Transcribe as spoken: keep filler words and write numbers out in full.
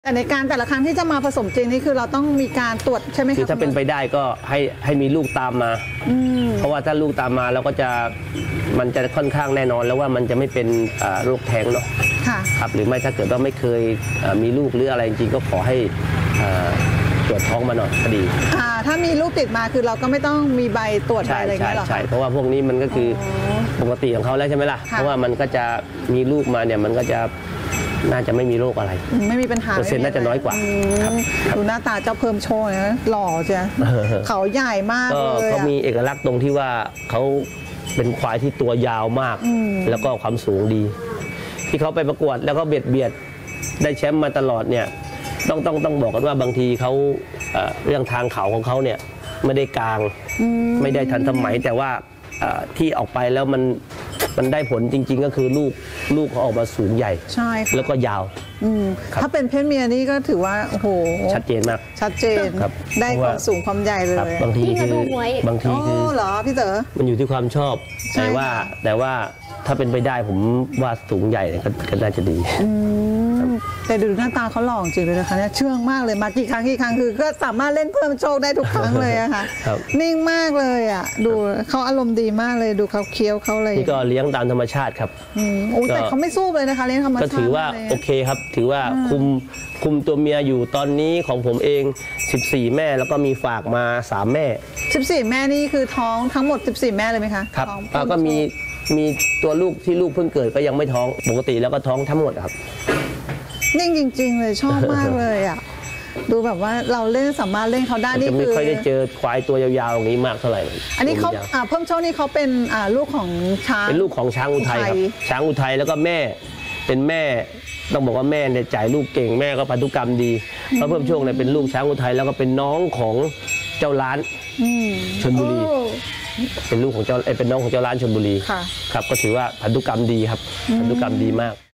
แต่ในการแต่ละครั้งที่จะมาผสมจริงนี่คือเราต้องมีการตรวจใช่ไหมคะคือถ้าเป็นไปได้ก็ให้ให้มีลูกตามมาเพราะว่าถ้าลูกตามมาเราก็จะมันจะค่อนข้างแน่นอนแล้วว่ามันจะไม่เป็นโรคแท้งเนาะครับหรือไม่ถ้าเกิดว่าไม่เคยมีลูกหรืออะไรจริงๆก็ขอให้ตรวจท้องมาหน่อยก็ดีถ้ามีลูกติดมาคือเราก็ไม่ต้องมีใบตรวจอะไรอย่างเงี้ยหรอใช่เพราะว่าพวกนี้มันก็คือปกติของเขาแล้วใช่ไหมล่ะเพราะว่ามันก็จะมีลูกมาเนี่ยมันก็จะน่าจะไม่มีโรคอะไรไม่มีปัญหาเปอร์เซ็นต์น่าจะน้อยกว่าดูหน้าตาเจ้าเพิ่มโชว์นะหล่อใช่เขาใหญ่มากเลยเขามีเอกลักษณ์ตรงที่ว่าเขาเป็นควายที่ตัวยาวมากแล้วก็ความสูงดีที่เขาไปประกวดแล้วก็เบียดเบียดได้แชมป์มาตลอดเนี่ยต้องต้องต้องบอกกันว่าบางทีเขาเรื่องทางเขาของเขาเนี่ยไม่ได้กลางไม่ได้ทันสมัยแต่ว่าที่ออกไปแล้วมันมันได้ผลจริงๆก็คือลูกลูกเขาออกมาสูงใหญ่ใช่แล้วก็ยาวถ้าเป็นเพศเมียนี่ก็ถือว่าโอ้โหชัดเจนมากชัดเจนได้ความสูงความใหญ่เลยบางทีคือบางทีคือเหรอพี่เต๋อมันอยู่ที่ความชอบแต่ว่าแต่ว่าถ้าเป็นไปได้ผมว่าสูงใหญ่ก็น่าจะดีแต่ดูหน้าตาเขาหล่อจริงเลยนะคะเนี่ยเชื่องมากเลยมากี่ครั้งกี่ครั้งคือก็สามารถเล่นเพิ่มโชคได้ทุกครั้งเลยอะค่ะนิ่งมากเลยอะดูเขาอารมณ์ดีมากเลยดูเขาเคี้ยวเขาอะไรนี่ก็เลี้ยงตามธรรมชาติครับโอ้แต่เขาไม่สู้เลยนะคะเลี้ยงธรรมชาติก็ถือว่าโอเคครับถือว่าคุมคุมตัวเมียอยู่ตอนนี้ของผมเองสิบสี่แม่แล้วก็มีฝากมาสามแม่สิบสี่แม่นี่คือท้องทั้งหมดสิบสี่แม่เลยไหมคะครับก็มีมีตัวลูกที่ลูกเพิ่งเกิดก็ยังไม่ท้องปกติแล้วก็ท้องทั้งหมดครับนิ่งจริงๆเลยชอบมากเลยอ่ะดูแบบว่าเราเล่นสามารถเล่นเขาได้นี่คือไม่ค่อยได้เจอควายตัวยาวๆอย่างนี้มากเท่าไหร่อันนี้เขาเพิ่มโชคนี่เขาเป็นลูกของช้างเป็นลูกของช้างอุทัยครับช้างอุทัยแล้วก็แม่เป็นแม่ต้องบอกว่าแม่เนี่ยจ่ายลูกเก่งแม่ก็พันธุกรรมดีเพราะเพิ่มโชคเนี่ยเป็นลูกช้างอุทัยแล้วก็เป็นน้องของเจ้าล้านชลบุรีเป็นลูกของเจ้าเป็นน้องของเจ้าล้านชลบุรีครับก็ถือว่าพันธุกรรมดีครับพันธุกรรมดีมาก